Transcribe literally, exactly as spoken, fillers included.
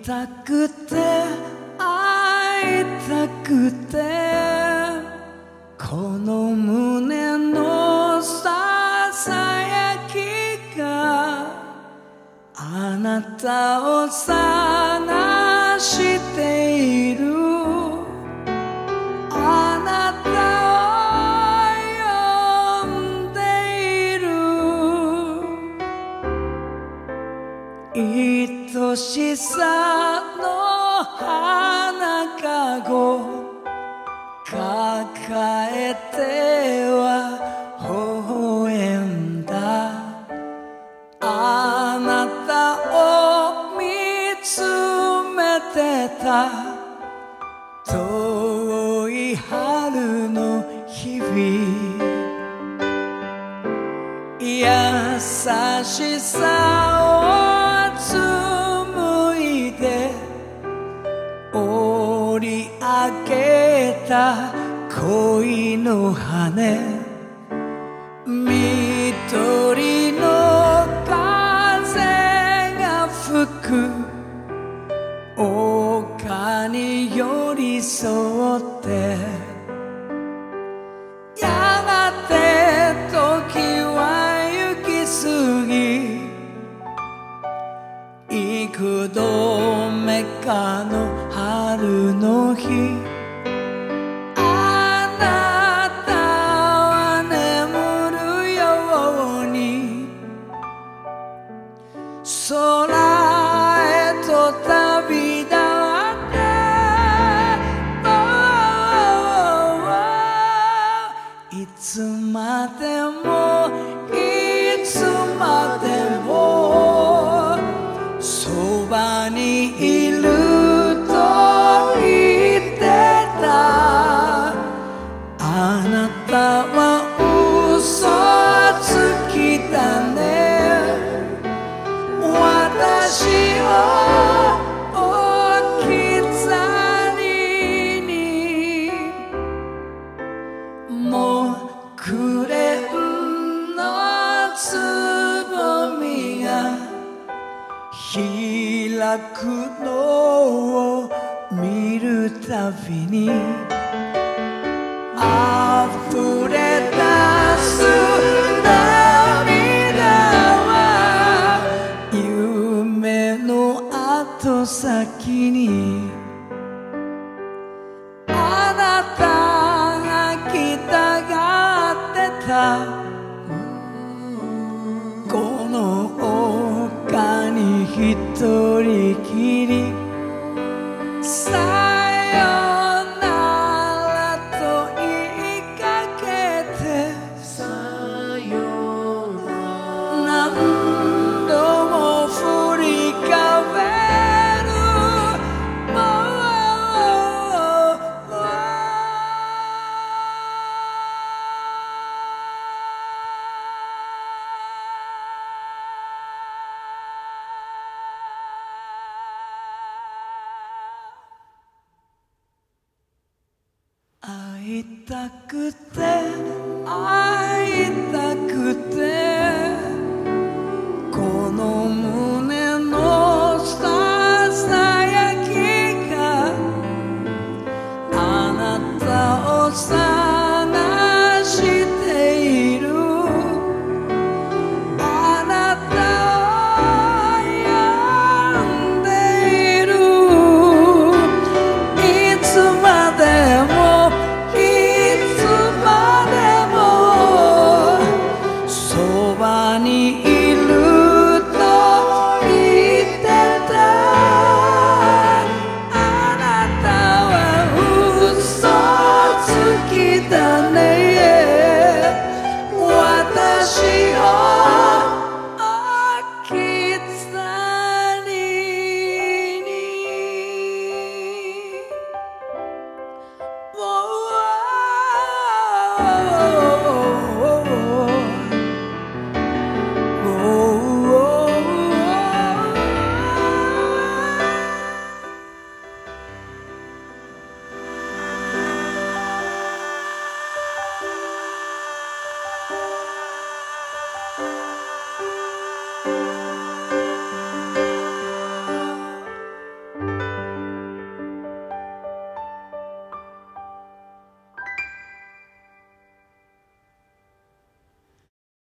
たくて会いたくてこの胸のささやきがあなたを探しているあなたを呼んでいる愛しさの花かご抱えては微笑んだあなたを見つめてた遠い春の日々優しさを紡いで織り上げた恋の羽緑の風が吹く丘に寄り添ってやがて時は行き過ぎ幾度目かの春の日あなたは眠るように空へと旅立っていつまでもいつまでもそばにいると言ってたあなたは嘘つきだね私を置き去りにもう暮れのつぼみが開くのを見るたびに溢れ出す涙は夢の後先にあなたが来たがってたこの丘に一人きりさよならと言いかけてさよなら何度も振り返るもう会いたくて会いたくて